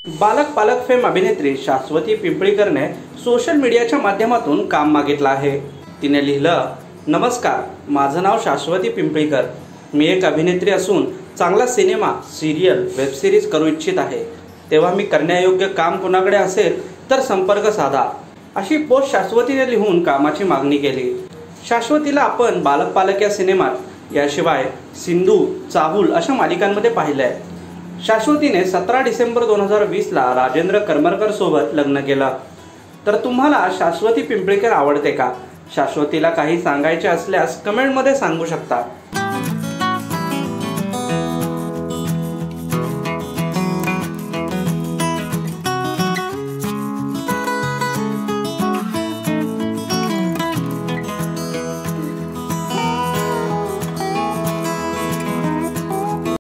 बालक पालक फेम अभिनेत्री शाश्वती पिंपळीकरने सोशल मीडियाच्या माध्यमातून काम मागितलं आहे। तिने लिहिलं, नमस्कार, माझं नाव शाश्वती पिंपळीकर। मी एक अभिनेत्री असून चांगला सिनेमा, सिरियल, वेब सिरीज करू इच्छित आहे। तेव्हा मी करण्यायोग्य काम कोणाकडे असेल तर संपर्क साधा, अशी पोस्ट शाश्वतीने लिहून कामाची मागणी केली। शाश्वतीला आपण बालक पालक या सिनेमात, याशिवाय सिंधू, चाहूल अशा मालिकांमध्ये पाहिलंय। शाश्वतीने 17 डिसेंबर 2020 ला राजेंद्र करमरकर सोबत लग्न केलं। तर तुम्हाला शाश्वती पिंपळीकर आवडते का? शाश्वतीला काही सांगायचे असल्यास कमेंटमध्ये सांगू शकता।